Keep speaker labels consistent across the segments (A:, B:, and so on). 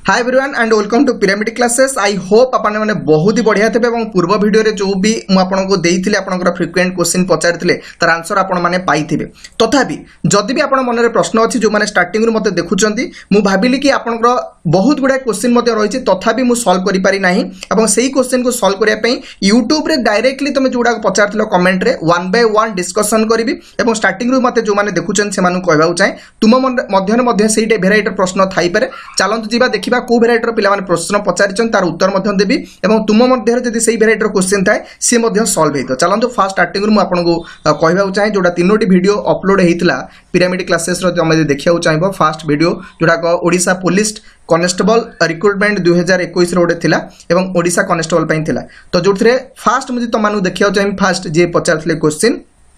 A: Hi everyone and welcome to pyramid classes. I hope आपने माने बहुत ही बढ़िया थे और पूर्व वीडियो रे जो भी मु आपनको देइथिले आपनकर फ्रिक्वेंट क्वेश्चन पचारिथिले तार आंसर आपन माने पाइथिबे। तथापि जदि भी आपन मन रे प्रश्न अछि जो माने स्टार्टिंग रु मते देखुचंती मु भाबिली कि आपनकर बहुत गुडा क्वेश्चन मते रहिछि तथापि मु सॉल्व करि पारि नाही एवं सेही क्वेश्चन को सॉल्व करिया पई YouTube रे डायरेक्टली तमे जोडा पचारथिलो कमेंट रे वन बाय वन डिस्कशन करिवि एवं स्टार्टिंग रु मते जो माने देखुचन से मानु कहबाउ चाहे तुम मध्य सेही भेराइटर प्रश्न थाई पारे। चलंतु जीवा देखिबा को भेराइटर पिला माने प्रश्न पचारिचन तार उत्तर मध्य देबी एवं तुम मध्य रे जदि सेही भेराइटर क्वेश्चन थाए से मध्य सॉल्व हेतो। चलंतु फास्ट स्टार्टिंग रु मु आपनको कहबाउ चाहे जोडा तीनोटी वीडियो अपलोड हेतिला पिरामिड क्लासेस रो जमे देखियाउ चाहिबो। फास्ट वीडियो जोडा ओडिशा पुलिस कॉन्स्टेबल रिक्रूटमेंट 2021 रोडे थिला एवं ओडिशा कॉन्स्टेबल पई थिला। तो जोथरे फास्ट मुझे तमानु देखियाउ चाहिम फास्ट जे पचारथले question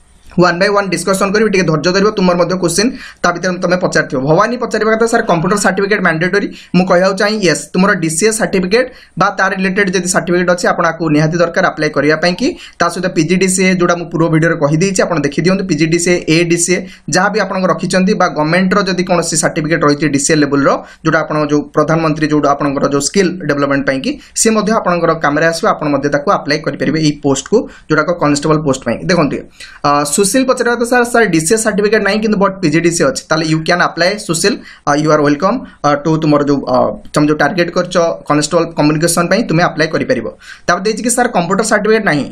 A: one by one discussion करी टिके धैर्य धरिबो तुमर मध्य क्वेश्चन ता भीतर तमे पचारथियो। भवानी पचारिबा कथा सर कंप्यूटर सर्टिफिकेट मैंडेटरी मु कहयाउ चाहि यस तुमर डीसीए सर्टिफिकेट बा तार रिलेटेड जदि सर्टिफिकेट अछि आपण आपको निहाती दरकार अप्लाई करिया पई कि ता सहित पीजीडीसीए जोडा मु पूर्व वीडियो रे कहि देछि आपण देखि दियंतु पीजीडीसीए एडीसीए जहां भी आपण रखिचंती बा गवर्नमेंट रो जदि कोनोसी सर्टिफिकेट रहिछि डीसीए लेवल रो जोडा आपण जो प्रधानमंत्री जोडा आपण जो स्किल डेवलपमेंट पई कि से मध्य आपण कैमरा आसो आपण मध्य ताको अप्लाई करि परिबे ई पोस्ट को जोडा कांस्टेबल पोस्ट पई। देखंतु सुशील पचरा तो सर डीसीए सर्टिफिकेट नहीं किंतु बट पीजीडीसीए अछि ताले you can apply Sushil you are welcome to तुमर जो तुम जो टारगेट करछो कांस्टेबल कम्युनिकेशन पई तुमे अप्लाई करि परिबो। तापर देछि कि सर कंप्यूटर सर्टिफिकेट नहीं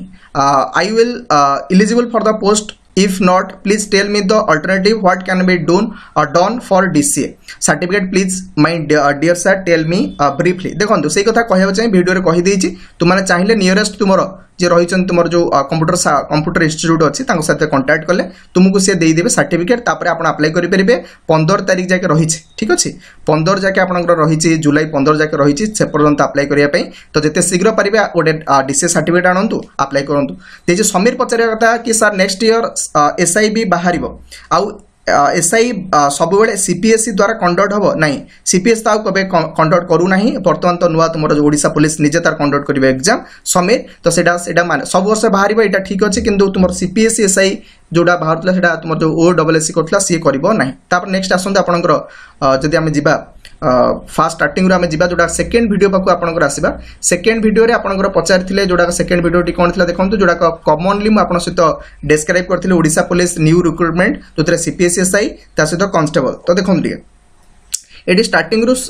A: I will eligible for the post if not please tell me the alternative what can be done for DCA certificate please my dear sir tell me briefly। देखो से कथा कहबा चाहिए वीडियो रे कहि देछि तुमने चाहिए नियरेस्ट तुमरो जे रहिचन तुमर जो कंप्यूटर इंस्टीट्यूट अछि तांको साथे कांटेक्ट करले तुमको से देई देबे सर्टिफिकेट तापर आपण अप्लाई करि परिबे। 15 तारिख जाके रहिछि ठीक अछि 15 जाके आपनकर रहिछि जुलाई 15 जाके रहिछि से पर्यंत अप्लाई करिया पई तो जते शीघ्र परिबे ओडे डीसीए सर्टिफिकेट आनंतु अप्लाई करंतु। ते जे समीर पचरिया कथा कि सर नेक्स्ट ईयर एसआई भी बाहरिबो आउ एसआई सब बेले सीपीएससी द्वारा कंडक्ट हबो नहीं सीपीएस ताउ कबे कंडक्ट करू नहीं वर्तमान तो नुवा तुमर जो ओडिशा पुलिस निजे तार कंडक्ट करिवे एग्जाम समीर तो सेटा माने सब वर्ष बाहरिबो एटा ठीक अछि किंतु तुमर सीपीएससी एसआई जोडा बाहरतला सेटा तुमर जो ओडब्ल्यूएससी करतला सी करिवो नहीं। तापर नेक्स्ट आसंत आपनकर जदि हम जिबा फास्ट स्टार्टिंग रो हम जिबा जोडा सेकंड वीडियो पाकु आपनकर आसीबा। सेकंड वीडियो रे आपनकर पचारिथिले जोडा सेकंड वीडियो टी कोन थिला देखंतु जोडा कॉमनली म आपन सहित डिस्क्राइब करथिले ओडिशा पुलिस न्यू रिक्रूटमेंट जोतरे सीपीएससी एसआई ता सहित कांस्टेबल। तो देखंतु टिके एडी स्टार्टिंग रो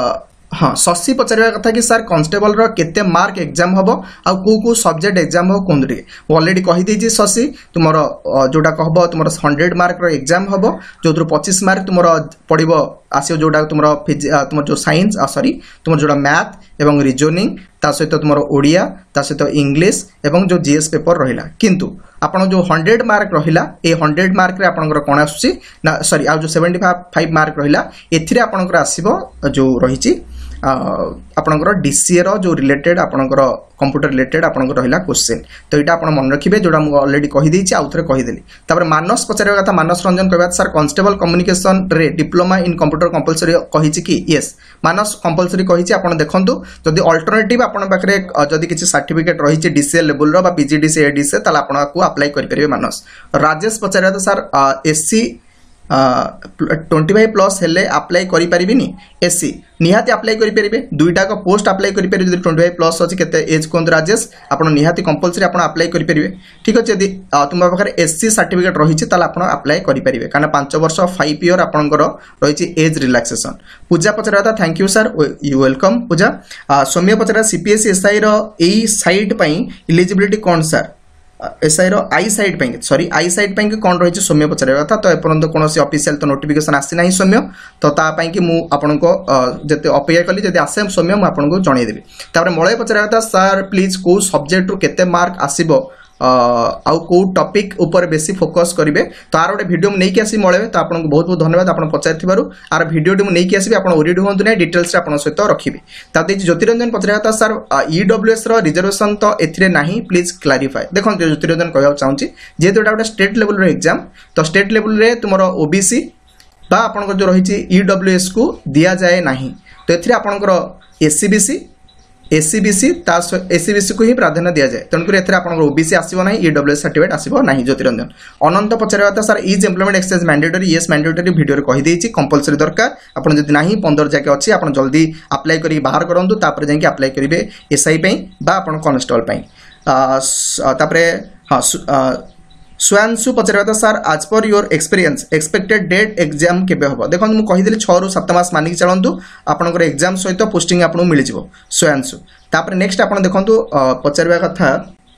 A: हाँ शशि पचारिया कथा कि सर कांस्टेबल रो केते मार्क एग्जाम हबो आ को सब्जेक्ट एग्जाम हो कोन रे ऑलरेडी कहि देछि शशि तुमर जोडा कहबो तुमर 100 मार्क रो एग्जाम हबो जोद्रो 25 मार्क तुमर पडिबो आसियो जोडा तुमर जो साइंस सॉरी तुमर जोडा मैथ एवं रीजनिंग ता सहित तुमर ओडिया ता सहित इंग्लिश एवं जो जीएस पेपर रहिला किंतु आपण जो 100 मार्क रहिला ए 100 मार्क रे आपनकर कोन आसुची ना सॉरी आ जो 75 मार्क रहिला एथिरे आपनकर आसीबो जो रहिची आपनकर डीसीए रो जो रिलेटेड आपनकर कंप्यूटर रिलेटेड आपनकर रहिला क्वेश्चन। तो एटा आपण मन रखिबे जोडा मु ऑलरेडी कहि देछि आउथरे कहि देली। तापर मानस पचारे कथा मानस रंजन कहबा सर कांस्टेबल कम्युनिकेशन रे डिप्लोमा इन कंप्यूटर कंपलसरी कहिछि कि यस मानस कंपलसरी कहिछि आपण देखंतु जदि अल्टरनेटिव आपण पाखरे जदि किछि सर्टिफिकेट रहिछि डीसीए लेवल रो बा पीजीडीसीए एडीसीए ताला आपण को अप्लाई करि परिबे मानस। राजेश पचारे सर एससी 25 प्लस हेले अप्लाई करि परिबिनी एससी निहाती अप्लाई करि परिबे दुईटा को पोस्ट अप्लाई करि परिबे जदि 25 प्लस अछि केते एज कोन राजेश आपण निहाती कंपलसरी आपण अप्लाई करि परिबे ठीक अछि। यदि तुम पाखरे एससी सर्टिफिकेट रहिछि ताला आपण अप्लाई करि परिबे काना 5 वर्ष 5 ईयर आपनकर रहिछि एज रिलैक्सेशन। पूजा पचराता thank you sir you welcome Puja. Soumya पचरा सीपीएससी एसआई रो एई साइड पई एलिजिबिलिटी कोन सर एसआई रो आई साइड पे सॉरी आई साइड पे कौन रही सौम्य पचार कथा तो एपर्यंत कौन ऑफिशियल तो नोटिफिकेशन आसी ना सौम्य तो तापाई कि मु आपन को जते अपेक्षा कली जदि आसे सौम्य मु आपन को जणै देबी। तापर मलय पचार कथा सर प्लीज को सब्जेक्ट रो केते मार्क आसीबो आउ को टॉपिक ऊपर बेसी फोकस करिवे तो आर गोटे वीडियो नहीं आसी मळे तो आपन को बहुत बहुत धन्यवाद आपन पचारिथिबारु आर वीडियो टी नहीं आसी आपन ओरिड होंतु नै डिटेल्स रे आपन सहित रखिबे। ता देछि ज्योतिरंजन पचारता सर ईडब्ल्यूएस रो रिजर्वेशन तो एथिरे नाही प्लीज क्लैरिफाई। देखो ज्योतिरंजन कहबा चाहूची जे तो गोटे स्टेट लेवल रो एग्जाम तो स्टेट लेवल रे तुमरो ओबीसी बा आपन को जो रहिछि ईडब्ल्यूएस को दिया जाए नाही तो एथिरे आपन को एससीबीसी एसीबीसी एसीबीसी को ही प्राधान्य दिया जाए तेणुक ओबीसी आसो ना ईडब्ल्यूएस सर्टिफिकेट आसो ना ज्योतिरंजन अनंत पचार sir is employment exchange mandatory yes mandatory video कहीदे कंपलसरी दरकार आपन जदि नाही 15 जाके अच्छी आप जल्दी अप्लाई करी बाहर करूँ तापर जाकि अप्लाई करेंगे एसआई बा आप कॉन्स्टेबल हाँ सुयांशु पचार sir as per your experience expected date exam केबे हम देखो मुझे कहीदेली 6 ରୁ 7 मास मानिक चलतु आपंकर एग्जाम सहित पोस्टिंग आपको मिल जाव सुयांशु तापर नेक्स्ट आप देखो पचार कथा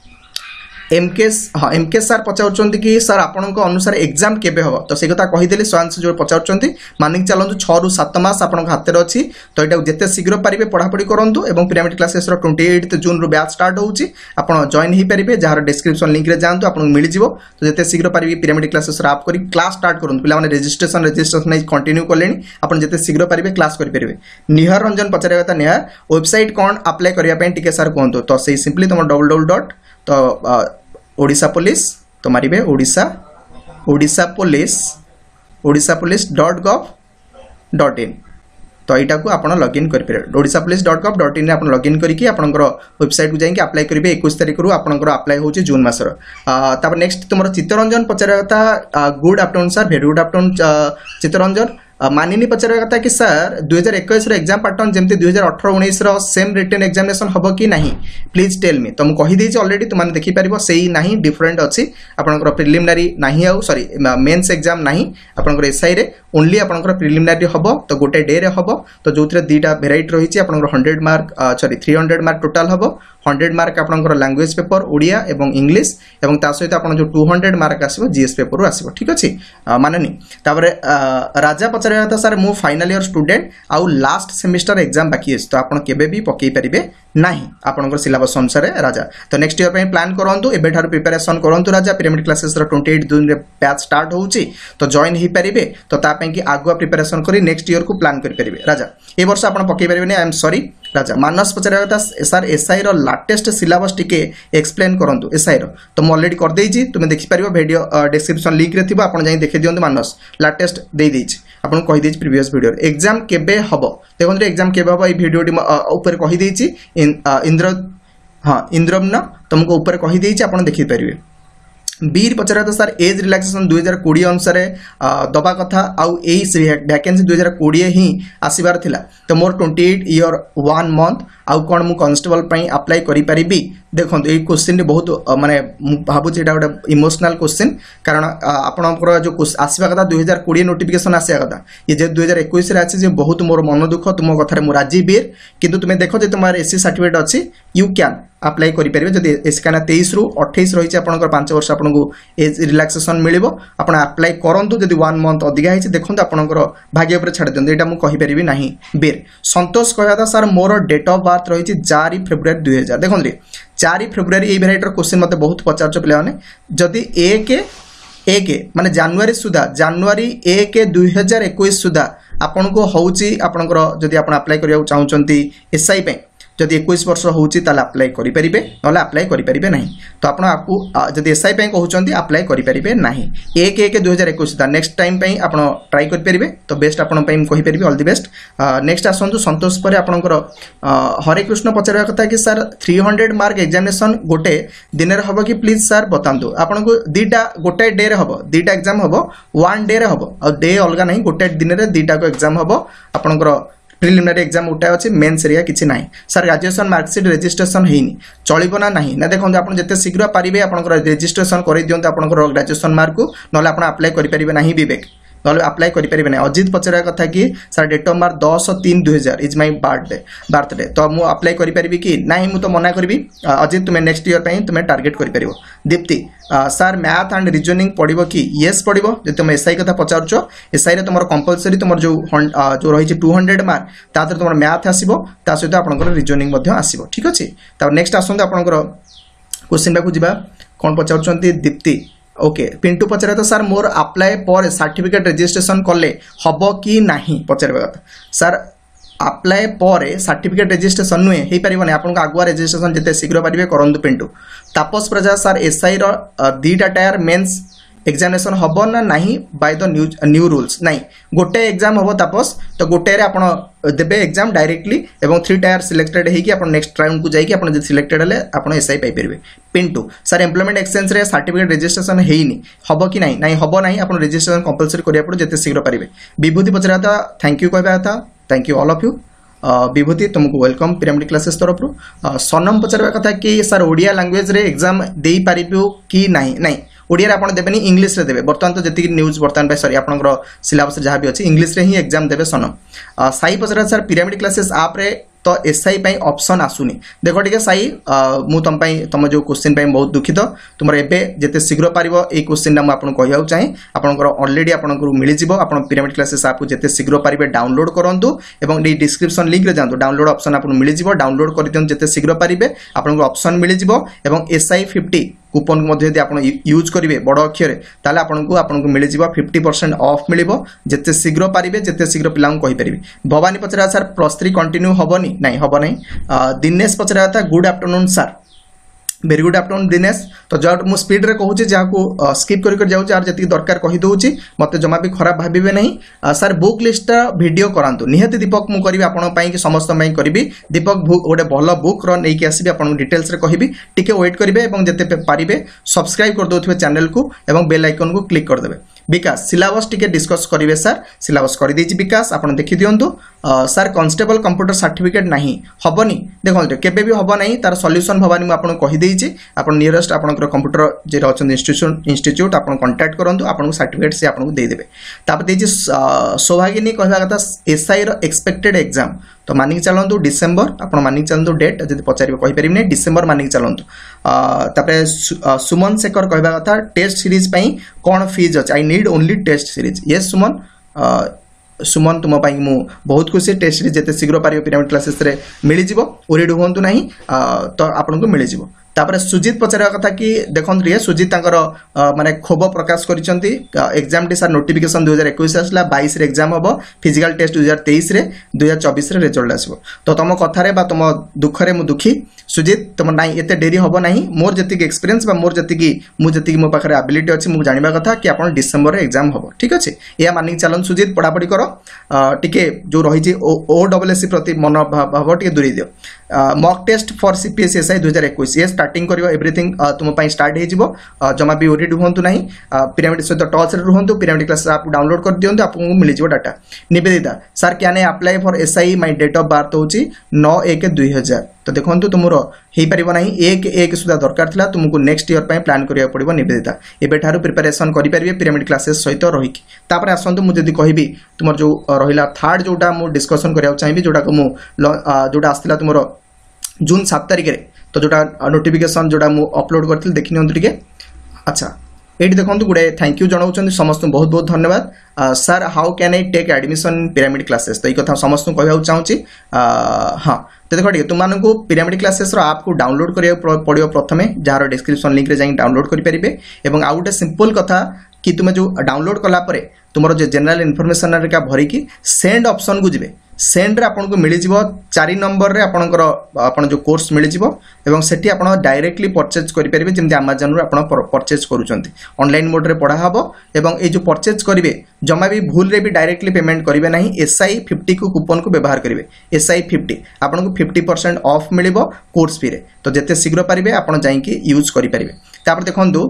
A: एमके सर पचार कि सर आपण अनुसार एग्जाम केबे हम तो से कथा कहीदेली सुयांशु जो पचार मानिक चलतु 6 ରୁ 7 मास आप हाथ में अच्छी तो यहाँ जिते शीघ्र पारे पढ़ापढ़ी करूँ और पिरामिड क्लासेस 28 जून रु बैच स्टार्ट होची आपन जॉइन हो पारे जार डिस्क्रिप्शन लिंक रे जातु आपको मिल जाव तो जिते शीघ्र पारे पिरामिड क्लासेस आप कर क्लास स्टार्ट करूँ पे रेजिस्ट्रेशन कंटिन्यू कले आप जिते शीघ्र पारे क्लास करेंगे निहार रंजन पचार कथा निहार वेबसाइट कौन अप्लाई करने सर कहतु तो से सिंपली तुम www. तो ओडिशा पुलिस तो मारे ओडिशा पुलिस .gov.in तो यहाँ को आप लॉगिन करेंगे ओडिशा पुलिस .gov.in आप लॉगिन करके वेबसाइट को जाकि अप्लाई करेंगे 21 तारीख रू आपंकर अप्लाई हो जून मसर तापर नेक्स्ट तुम चित्तरंजन पचार कथा good afternoon sir very good afternoon Chittaranjan Manini पचार कथा कि सर 2021 एग्जाम पैटर्न जमती 2018-19 सेम रिटन एग्जामिनेशन हम कि नहीं प्लीज टेल मी तो मुझे कहीदे ऑलरेडी तुमने देखिपार से ही नहीं डिफरेंट अच्छी आपंकर प्रिलिमिनारी नहीं आउ सॉरी मेन्स एग्जाम नहीं आपंकर एसआई रे ओनली आपंकर प्रिलिमिनारी हम तो गोटे डे रे हम तो जो दुईटा भेराइटी रही आपंकर 100 मार्क सॉरी 300 मार्क टोटाल हम 100 मार्क आपंकर लैंग्वेज पेपर ओडिया एवं इंग्लिश एवं ता सहित आप जो 200 मार्क आसो जीएस पेपर आसो ठीक अच्छे माननी तापर राजा पचार था सर मु फाइनल ईयर स्टूडेंट आउ लास्ट सेमिस्टर एग्जाम बाकी अच्छे तो आप केबे भी पकई पारे नहीं आपंकर सिलेबस अनुसार राजा तो नेक्स्ट ईयर पे प्लान करूँ एवं प्रिपेरेसन करूँ राजा पिरामिड क्लासेस 28 जून रे बैच स्टार्ट होची तो जॉइन हो पारे तो ताकि आगुआ प्रिपेरेसन करी नेक्स्ट ईयर को प्लान करेंगे राजा ए वर्ष आप पकई पारे आई एम सॉरी राजा मानस पचार था सर एसआई लाटेस्ट सिलेबस टिके एक्सप्लेन करूँ एसआई तो मुझे ऑलरेडी करदे तुम्हें देखिपार वीडियो डिस्क्रिप्शन लिंक रे थिबा आपण जाई देखि दियंतु मानस लाटेस्ट दे देछि आपण कहि देछि प्रीवियस वीडियो एग्जाम केबे हबो देखो एग्जाम केबे हबो ए वीडियो ऊपर कहि देछि इंद्रम्न तुमको ऊपर कहि देछि आपण देखि परिबे बीर पचार सर एज रिलैक्सेशन 2020 अनुसार दबा कथा आउ वैकेंसी 2020 ही आसबार थिला तो मोर 28 ईयर 1 मंथ आउ कौन मु कांस्टेबल अप्लाई करि पारिबी देखो ये क्वेश्चन बहुत माने भावुँ यहाँ गोटे इमोशनल क्वेश्चन कारण आपंकर जो आसवा कथा 2020 नोटिफिकेशन आसा कथा ये जे 2021 आसी बहुत मोर मन दुख तुम कथार मु राजी बीर किंतु तुम्हें देख जो तुम एससी सर्टिफिकेट अच्छी यू कैन अप्लाई करेंगे जब कहीं 23 ରୁ 28 रही है 5 वर्ष आपको एज रिलैक्सेशन मिल आप अप्लाई करूँ जब 1 मंथ अधिका है देखो आपंकर भाग्य पर छाड़ दिखाँ यहाँ मुझे कहीपरि ना बीर संतोष कहवा था सर मोर डेट ऑफ बर्थ रही 4 फेब्रुआरी 2000 देखते 4 फेब्रुआरी ये भेराइटर क्वेश्चन मत बहुत पचार पे जदि एक माने जनवरी सुधा जनवरी 1 2021 सुधा आपन को होची आपनकर जदि आपण अप्लाई करिया चाहउचंती एसआई पे जदि 21 वर्ष होची ताला अप्लाई करि परिबे नला अप्लाई करि परिबे नाही तो आपण आपको जदि एसआई पे कहउचंती अप्लाई करि परिबे नाही 1/1/2021 सुधा नेक्स्ट टाइम पे आपण ट्राई करि परिबे तो बेस्ट आपण पे कहि परिबे ऑल द बेस्ट नेक्स्ट आसंतु संतोष पर आपनकर हरे कृष्ण पचारवा कथा कि सर 300 मार्क एग्जामिनेशन गोटे दिन रे हबो कि प्लीज सर बतांतु आपण को दीटा गोटे डे रे हबो दीटा एग्जाम हबो 1 डे रे हबो और डे अलगा नहीं गोटे दिन रे दीटा को एग्जाम हबो आपनकर प्रिलिमिनारी एग्जाम उठा अच्छे मेन्स एरिया किसी ना सर ग्रेजुएशन मार्कशीट रेजिस्ट्रेशन होनी चलो ना नहीं ना देखो आप जिते शीघ्र पारे आप रेजिस्ट्रेशन कर दिखाँ आप ग्रेजुएशन मार्क को ना आप अप्लाई करेंगे ना विवेक ना अप्लाई करेंगे ना अजित पचार कथा कि sir date of mark 10/3/2000 is my birthday तो मुझे अप्लाई करें कि नहीं मुझे तो मना करी अजित तुम्हें नेक्स्ट ईयर पे तुम्हें टार्गेट कर Dipti sir math and reasoning पढ़ो कि येस पढ़ो जो तुम एसआई कथा पचार एसआई तुम कंपलसरी तुम जो रही 200 मार्क तादर तुम मैथ आसो ता सहित आप रिजनिंग आसो ठीक अच्छे नेक्स्ट आसते आप क्वेश्चन पाक जा कौन पचार दीप्ति ओके पिंटू पचारे तो सर मोर अप्लाई पर सर्टिफिकेट रजिस्ट्रेशन कले हब कि नहीं पचार सर अप्लाई पर सर्टिफिकेट रजिस्ट्रेशन नुहे हो पारे आपको आगुआ रजिस्ट्रेशन जिते शीघ्र पारे करूँ पिंटू तापस प्रजा सर एसआई रो 2टा टायर मेन्स एग्जामिनेशन हम ना नहीं बाय द न्यू रूल्स नहीं गोटे एग्जाम हम तापस तो गोटे आपण देबे एग्जाम डायरेक्टली एवं 3 टायर सिलेक्टेड है कि आपण नेक्स्ट राउंड को जाई कि आपण सिलेक्टेड हले आपण एसआई पाई परबे पिन 2 सर एम्प्लॉयमेंट एक्सचेंज रे सर्टिफिकेट रजिस्ट्रेशन हेइनी हबो कि नहीं नहीं हबो नहीं आपण रजिस्ट्रेशन कंपलसरी करिया पड़ो जते शीघ्र पारिबे विभूति पचरा था थैंक यू कहबा था thank you all of you Bibhuti तुमको वेलकम पिरामिड क्लासेस तरफ सनम पचार कथा कि सर ओडिया लैंग्वेज रे एग्जाम दे पारिबो कि नहीं नहीं ओडिया रे आपण देबेनी इंग्लिश रे देबे बर्तमान तो जति न्यूज बर्तमान पे सॉरी आपनकर सिलेबस जहाँ भी अच्छी इंग्लिश रे ही एग्जाम देबे सनम साई पचरा सर पिरामिड क्लासेस आप रे तो एसआई पाई ऑप्शन आसुनी देखो टिके साई मु तुम पाई तुम जो क्वेश्चन पाई बहुत दुखित तुमर एबे जते शीघ्र पारिबो ए क्वेश्चन ना मु आपन कहियाउ चाहे आपनकर ऑलरेडी आपनकर मिलि जिवो आपन पिरामिड क्लासेस आपको जते शीघ्र पारिबे डाउनलोड करंतु एवं डी डिस्क्रिप्शन लिंक रे जांतु डाउनलोड ऑप्शन आपन मिलि जिवो डाउनलोड करि दियन जते शीघ्र पारिबे आपनकर ऑप्शन मिलि जिवो एवं एसआई 50 कूपन को मध्य यदि आपण यूज करिवे बड़ अक्षर ताले आपनको मिलि जिवो 50% ऑफ मिलिबो जते शीघ्र पारिबे जते शीघ्र पिलांग कहि परिबे भवानी पचरा सर +3 कंटिन्यू हबनी नहीं हब नहीं दिनेश पचरा था good afternoon sir very good afternoon Dinesh तो जब मु स्पीड रे कहूची जहाँ स्किप कर जाऊँ आर जी दरकार कही दूची मत जमा भी खराब भावे नहीं सर बुक लिस्ट वीडियो करातु निहती दीपक मु करी आपण कि समस्त करी दीपक गोटे भल बुक रही आसबि आपन डिटेल्स रे कहबी टिके वेट करेंगे और जिते पारिबे सब्सक्राइब कर दउथिबे चैनल को एवं बेल आइकन को क्लिक कर देबे विकास सिलेबस टिके डिस्कस करेंगे सर सिलेबस कर देछि विकास आपन देखि दियंतु सर कांस्टेबल कंप्यूटर सर्टिफिकेट नहीं हबनी देखो केबे भी हब नहीं तार सॉल्यूशन भवानी मु आपन कहि देछि आपन नियरेस्ट आपनकर कंप्यूटर जे अछन इंस्टीट्यूट आपन कांटेक्ट करंतु आपन सर्टिफिकेट से आपन दे देबे तापर देछि सौभागिनी कहला कथा एसआई रो एक्सपेक्टेड एग्जाम तो मानिक चलतु डिसेम्बर आप मानिक चलतु डेट जब पचारे कहीपर डिसेम्बर मानिक चलतु तापर सुमन शेखर कहवा कथा टेस्ट सीरीज कौन फीज अच्छे I need only test series yes Suman Suman तुम मु बहुत खुशी टेस्ट सीरीज जिते शीघ्र पारे पिरामिड क्लासेस रे मिल जिवो ओरिड हुंतु नहीं तो आपनको मिल जिवो तापर सुजित पचार कथा कि देखंतु रे सुजित माने क्षोभ प्रकाश करिसंती एग्जाम टी सर नोटिफिकेशन 2021 आसला 22 रे एग्जाम हबो फिजिकल टेस्ट 2023 रे 2024 रे रिजल्ट आसबो तो तुम कथा रे बा तुम दुख रे मु दुखी सुजित तुम नाही एते देरी हबो नाही मोर जति एक्सपीरियंस बा मोर जति मो पाखरे एबिलिटी अछि मु जानिबा कथा कि आपन डिसेंबर रे एग्जाम हबो ठीक अछि या मानिक चलन सुजित पढापढी करो टिके जो रही छि ओडब्ल्यूएससी प्रति मन भाव टिके दूरी दियो mock test for CPS SI 2021 ये स्टार्टिंग करियो एवरीथिंग तुम पई स्टार्ट हे जिवो जमा भी ओरिड हुंतु नाही पिरामिड सहित टच रे रहंतु पिरामिड क्लास आप डाउनलोड कर दियंतु आपको मिल जिवो डाटा निवेदिता सर क्या ने apply for SI my date of birth होची 9/1/2000 तो देखंतु तुमरो हे परिबो नाही 1/1 सुधा दरकार थिला तुमको नेक्स्ट ईयर पई प्लान करिया पड़िबो निवेदिता एबे ठारू प्रिपरेशन करि परिबे पिरामिड क्लासेस सहित रही तापर आसंतु मु जदी कहिबी तुमर जो रहिला थर्ड जोटा मु डिस्कशन करिया चाहिबी जोटा को मु जोटा आस्तिला तुमरो जून 7 तारिख रे तो जोटा नोटिफिकेशन जोटा मु अपलोड करथिल देखि नियंतु टिके अच्छा एटी देखंतु गुडे थैंक यू जणाउछन समस्त बहुत बहुत धन्यवाद sir how can I take admission Pyramid Classes तो ई कथा समस्त कहबा चाहूची हां तो देखो टिके तुमको पिरामिड क्लासेस रो ऐप को डाउनलोड करिया पड़ियो प्रथमे जार डिस्क्रिप्शन लिंक रे जाई डाउनलोड करि परिबे एवं आउटे सिंपल कथा कि तुम जो डाउनलोड कला परे तुमरो जे जनरल इन्फॉर्मेशन रे का भरी कि सेंड ऑप्शन को जिवे सेंड रे आपन को मिल जिवो 4 नंबर रे आपनकर आपन जो कोर्स मिल जिवो एवं सेठी आपन डायरेक्टली परचेज करि परिबे जेमति Amazon रे आपन परचेज करूचंती ऑनलाइन मोड रे पढा हबो एवं ए जो परचेज करिवे जमा भी भूल रे भी डायरेक्टली पेमेंट करिवे नाही एसआई 50 को कूपन को व्यवहार करिवे एसआई 50 आपन को 50% ऑफ मिलिबो कोर्स फी रे तो जते शीघ्र परिबे आपन जाई कि यूज करि परिबे तापर देखंतु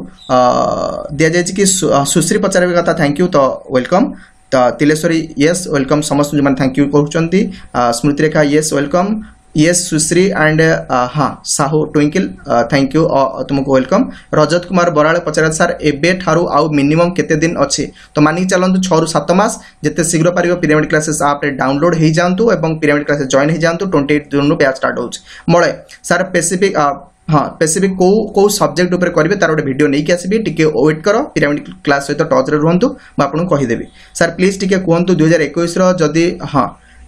A: दिया जाय कि सुश्री पचारबे कथा थैंक यू तो वेलकम तिलेश्वरी येस वेलकम समस्त जो थैंक यू कहउचंती Smruti Rekha yes welcome yes Sushri and हाँ साहू ट्विंकल थैंक यू तुमको वेलकम रजत कुमार बराल पचार सर एबे ठारू आउ मिनिमम केते दिन अच्छे तो मानिक चलतु 6 ରୁ 7 मास जिते शीघ्र पारिबो पिरामिड क्लासेस आप डाउनलोड हो जातु और पिरामिड क्लासेस जॉइन हो जातु 28 जून नु बैच स्टार्ट होउछ मळे सर स्पेसिफिक हाँ स्पेसिफिक को सब्जेक्ट ऊपर करेंगे तार गोटे वीडियो नहीं आसबि टिके वेट करो पिरामिड क्लास सहित टच रे रहंतु मैं आपको कहीदेवी सर प्लीज टिके कहतु 2021 जदि हाँ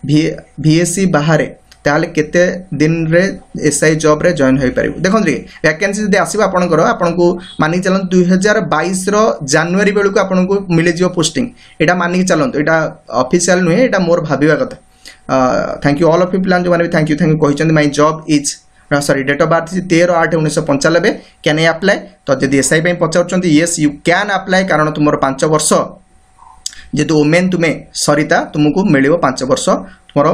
A: VSC बाहर ताले केते दिन रे एसआई जॉब रे जॉइन हो पारिबो देखंतु वैकेंसी जदि आसीबो आपनकर आपनको मानिक चलंतु 2022 रो जनवरी बेलु को आपनको मिले जिवो पोस्टिंग एटा मानिक चलंतु एटा ऑफिशियल नुहे एटा मोर भाबिबा कथा thank you all of you plan जो माने थैंक यू कहिचंदी my job is sorry date of birth 13/8/1995 can I apply तो जदि एसआई पे पचार येस यू कैन अप्लाई कारण तुम 5 वर्ष जेतु ओमेन तुम्हें सरिता तुमको मिल 5 वर्ष तुम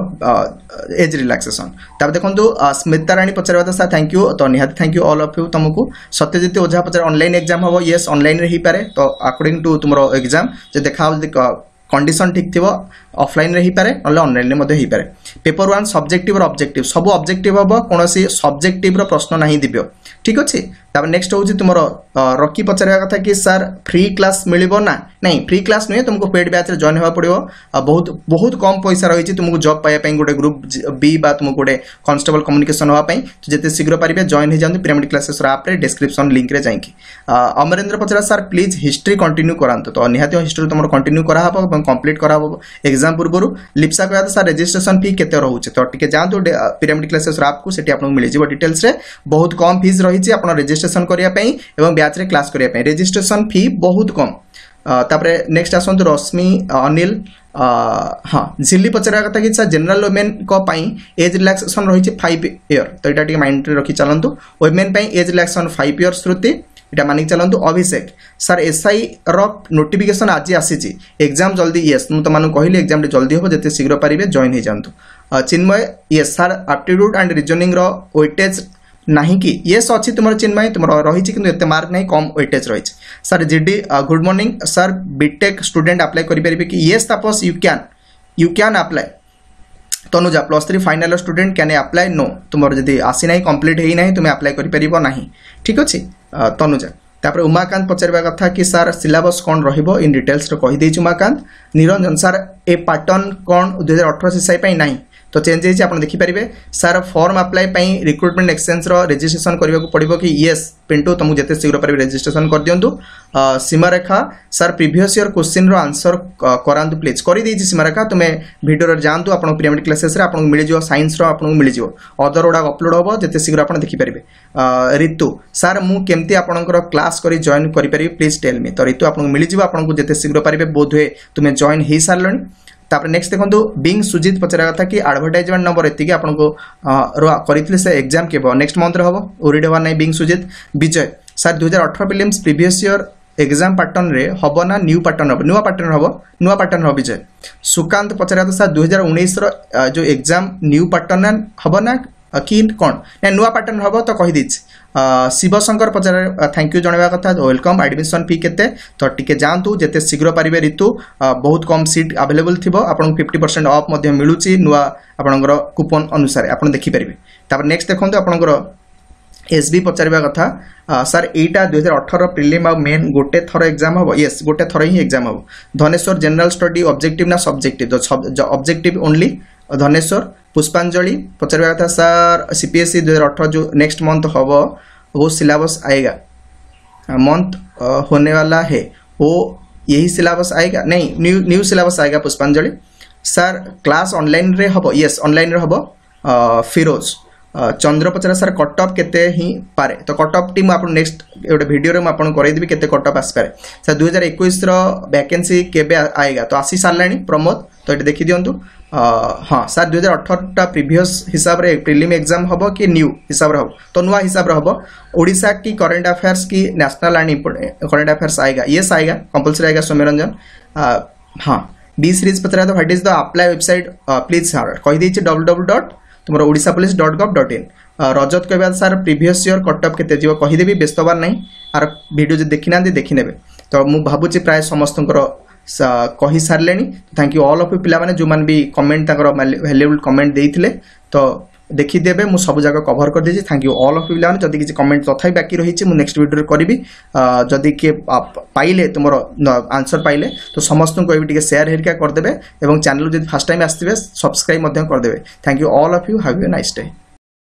A: एज रिलैक्सेशन तब देखो स्मिता राणी पचार था सर थैंक यू तो निहाती thank you all of you तुमको सत्यजित ओझा पचार ऑनलाइन एग्जाम हम येस ऑनलाइन रे ही पारे तो अकॉर्डिंग टू तुम एग्जाम जो देखा कंडीशन ठीक थी ऑफलाइन रे ही पारे ना ऑनलाइन रे ही पारे पेपर 1 सब्जेक्टिव और ऑब्जेक्टिव सब ऑब्जेक्टिव हम कौन सब्जेक्टिव प्रश्न नहीं दिव्य ठीक अच्छे तब नेक्स्ट हूँ तुम रकी पचार कथा कि सर फ्री क्लास मिल ना नहीं फ्री क्लास नुहे तुमको पेड बैच जॉइन होगा पड़ो बहुत बहुत कम पैसा रही तुमको जॉब पाइबा गोटे ग्रुप बी बा तुमको गोटे कॉन्स्टेबल कम्युनिकेशन होगापी तो जिते शीघ्र पारे जॉइन हो जाते पिरामिड क्लासेस ऐप रे डिस्क्रिप्शन लिंक रे जाइए अमरेंद्र पचार सर प्लीज हिस्ट्री कंटिन्यू करातु तो निहाती हिस्ट्री तुम कंटिन्यू कराब कंप्लीट कराब एग्जाम पूर्व लिप्सा कहता सर रजिस्ट्रेशन फी केते रोचे तो टिके जातु पिरामिड क्लासेस ऐप को सेठी आपको मिल जाए डिटेल्स रे बहुत कम फीस रही आप रजिस्ट्रेशन करने एवं बैच रे क्लास करने रजिस्ट्रेशन फी बहुत कम तापरे नेक्स्ट आसतु रश्मि अनिल हाँ झिल्ली पचार कथा कि sir general women age relaxation रही 5 ईयर तो यहाँ माइंड रखी चलतु women age relaxation 5 year Shruti इटा मानिक चलतु अभिषेक सर एसआई रो नोटिफिकेशन आज आसी एग्जाम जल्दी येस मुझे तो कहली एग्जाम जल्दी हम जिते शीघ्र पारे जॉइन हो जातु Chinmay yes sir aptitude and reasoning रो वेटेज नहीं कि येस अच्छी तुम चिन्मय तुम रही कि मार्क नहीं कम वेटेज रही sir GD good morning sir BTech student apply करें कि yes Tapas you can apply Tanuja +3 final student can apply no तुम जब आसी ना कंप्लीट ही ना तुम्हें अप्लाई कर ठीक अच्छे तनुजा तापर उमाकांत पचार कथा कि सर सिलेबस कौन रहिबो इन डिटेल्स कहीदे उमाकांत निरंजन सर ए पैटर्न कौन 2018 सीसाई नहीं तो चेंज होती आप देखिपारे sir form apply recruitment exchange registration करने को पड़ो कि येस पिंटू तुमको जिते शीघ्र पारे रजिस्ट्रेशन कर दिंतु Simarekha sir previous year question रो आंसर करातु प्लीज कर सीमारेखा तुम्हें वीडियो जातु आप पिरामिड क्लासेस आपको मिल जाओ साइंस आपको मिल जाओ अदर गुड़ा अपलोड हम जिते शीघ्र आप देखिपारे ऋतु सर मुझे आपंकर क्लास कर जॉइन करें प्लीज टेल मी तो ऋतु आपको मिल जाओ आपको जिते शीघ्र पारे बोध हुए तुम्हें जॉइन हो सारे तापर नेक्स्ट देखो बिंग सुजित पचार कथा कि एडवर्टाइजमेंट नंबर एति आपको करते से एग्जाम के नेक्स्ट मंथ रे हम ओरिड हवा नहीं बिंग Sujit Bijay sir 2018 prelims previous year exam pattern रे हम ना न्यू पैटर्न हम नुआ पैटर्न हम विजय सुकांत पचार कथा सर 2019 जो एग्जाम न्यू पैटर्न हम ना कि कौन ना नुआ पैटर्न हम तो कहीदे शिवशंकर पचार थैंक यू जनवा कथा वेलकम एडमिशन फी केते तो टिके जानतु जेते शीघ्र पारे ऋतु बहुत कम सीट अवेलेबल थी आपको 50% ऑफ मिलूँ नुआ आपंकर कूपन अनुसार आप देखिपारे तापर नेक्स्ट देखो आपंकर एसबी पचार कथा सर एटा 2018 प्रिलिम आ मेन गोटे थर एग्जाम हम येस गोटे थर ही एग्जाम हम धनेश्वर जनरल स्टडी ऑब्जेक्टिव ना सब्जेक्टिव जो ऑब्जेक्टिव ओनली धनेश्वर पुष्पांजलि पचार कथा सर सीपीएसई 2018 जो नेक्स्ट मंथ हम वो सिलेबस आएगा मंथ होने वाला है वो यही सिलेबस आएगा नहीं न्यू सिलेबस आएगा पुष्पांजलि सर क्लास ऑनलाइन रे हम येस ऑनलाइन रे हम फिरोज चंद्र पचार सर कटअप केते ही पारे तो कटअप टी मुझे नेक्स्ट गोटे वीडियो में आपको करदेवी केते कटअप आसपे सर 2021 वैकेंसी केबे आएगा तो आसी सारे प्रमोद तो ये देखी दिंतु हाँ सर 2018 प्रीवियस हिसाब रे प्रीलिम एग्जाम हम कि न्यू हिसाब रे हम तो नुआ हिसाब रे हम ओडिशा की करंट अफेयर्स की नेशनल एंड करंट अफेयर्स आएगा येस आएगा कंपल्सरी आएगा सौम्यरंजन हाँ बी सीरीज पचार तो what is the apply website please कहीदे www तुम odishapolice.gov.in रजत कहवा सर प्रीवियस ईयर कटअप केते जीव कहीदेवी व्यस्त हबार नहीं आर वीडियो जो देखी ना देखी ने तो मुझे भावुची प्राय समस्त कही सारे thank you all of you पिला जो मैंने भी कमेंट वैल्यूएबल कमेंट देते तो देखीदेवे मुझे सब जगह कवर कर दीजिए thank you all of you पिला जदि किसी कमेंट तथा बाकी रही है नेक्स्ट वीडियो करी जदि किए पाइले तुम आंसर पाइले तो समस्त को भी शेयर हेरिका करदे और चैनल जो फर्स्ट टाइम आसते सब्सक्राइब करदे thank you all of you have a nice day.